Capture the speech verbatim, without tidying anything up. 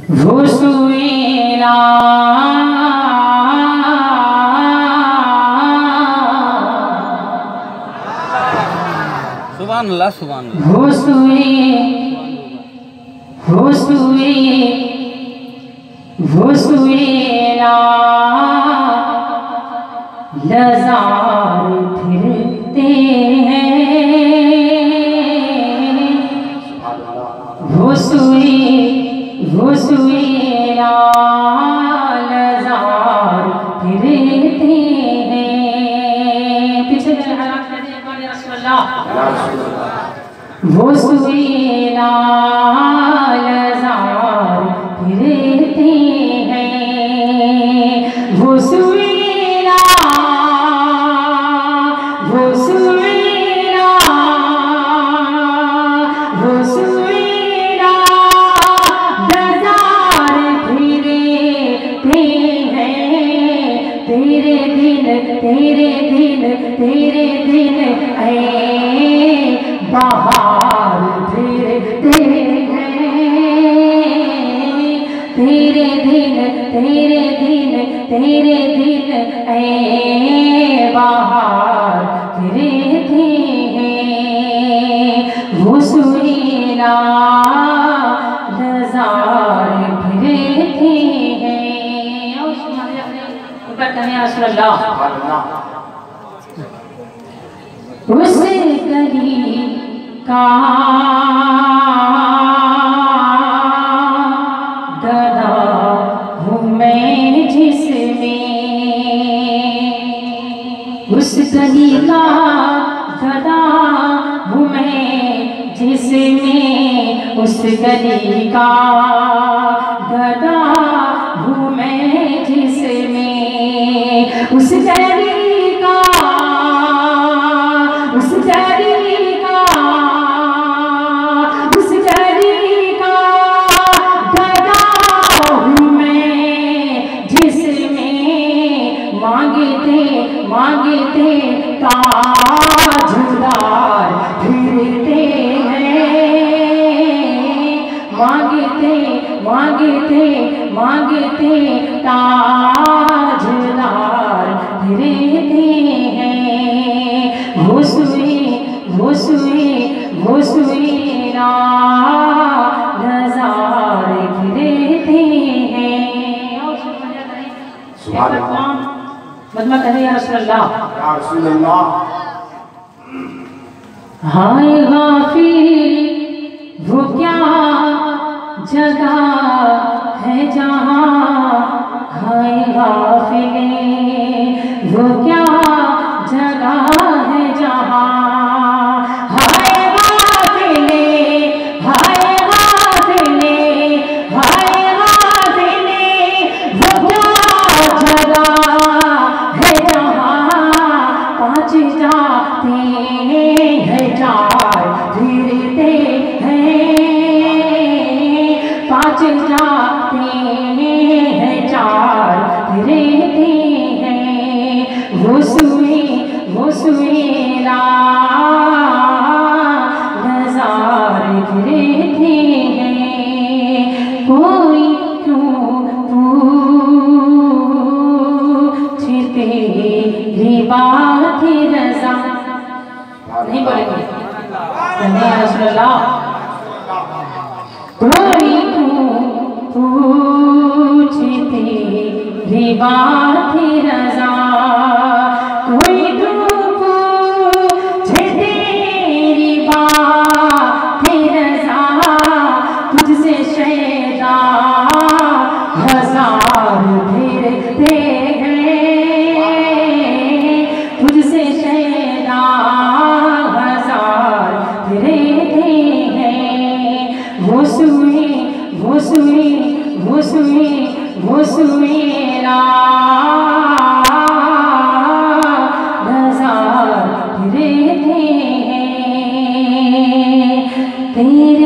वो सुएला सुभान अल्लाह सुभान अल्लाह। वो सुए वो सुए वो सुएला लजार फिरते हैं। वो सुए वो सुएला लजार फिरते हैं। पीछे से हालात कर दे या रसूल अल्लाह। वो सुएला लजार फिरते हैं। वो सुएला वो सुएला वो सुएला लजार फिरते हैं। तेरे दिन तेरे दिन तेरे दिन ऐ बाहर फिरते हैं। तेरे दिन तेरे दिन तेरे दिन ऐ बाहर फिरते हैं। वो सुएला लजार फिरते हैं। ऊपर कहें या रसूल अल्लाह। उस गली का गदा हूँ मैं जिसमें। उस गली का गदा हूँ मैं जिसमें। उस गली का गदा हूँ मैं जिसमें। उस गली का उस गली का उस गली का गदा हूँ मैं जिसमें। मांगते मांगते ताजदार फिरते हैं। मांगते मांगते मांगते ताजदार फिरते हैं। वो सुए वो सुए वो सुएला लजार फिरते हैं। मजमा कहे या रसूल अल्लाह। या रसूल अल्लाह। हाय गाफिल वो क्या जगह है जहाँ। हाय गाफिल वो क्या जगह है जहाँ। हाय गाफिल हाय गाफिल हाय गाफिल वो क्या जगह है जहाँ। पाँच जाते हैं चार फिरते हैं। पाँच जाते हैं चार फिरते हैं। वो सुए वो सुएला लजार फिरते हैं। कोई क्यों पूछते तेरी बात रज़ा। नहीं बोलेंगे या रसूल अल्लाह। कोई क्यों पूछते तेरी बात रज़ा। कोई पूछे तेरी बात रज़ा। तुझसे शैदा हजार फिरते हैं। तुझसे शैदा हजार फिरते हैं। वो सुए वो सुए वो सुए वो सुएला लजार फिरते हैं। तेरे